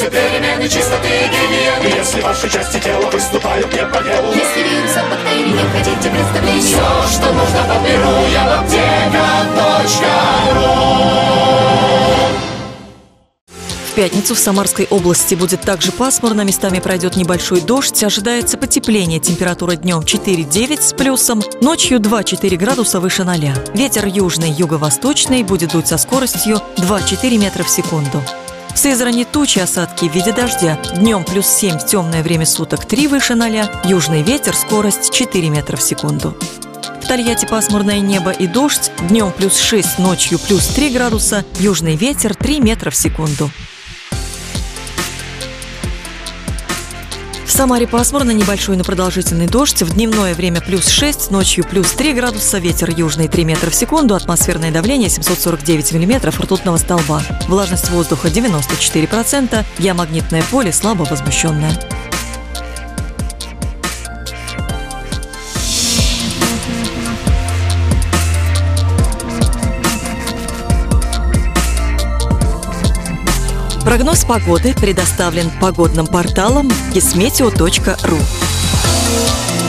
перемены, чистоты и гигиены. Если ваши части тела выступают не по делу, если вирусов, бактерий не хотите представления, все, что нужно, подберу я в аптека.ру. В пятницу в Самарской области будет также пасмурно, местами пройдет небольшой дождь. Ожидается потепление, температура днем 4-9 с плюсом, ночью 2-4 градуса выше 0. Ветер южный, юго-восточный будет дуть со скоростью 2-4 метра в секунду. В Сызрани тучи, осадки в виде дождя. Днем плюс 7 в темное время суток 3 выше 0, южный ветер, скорость 4 метра в секунду. В Тольятти пасмурное небо и дождь, днем плюс 6, ночью плюс 3 градуса, южный ветер 3 метра в секунду. В Самаре пасмурно, небольшой, но продолжительный дождь. В дневное время плюс 6, ночью плюс 3 градуса, ветер южный 3 метра в секунду, атмосферное давление 749 миллиметров ртутного столба. Влажность воздуха 94%, геомагнитное поле слабо возмущенное. Прогноз погоды предоставлен погодным порталом kismeteo.ru.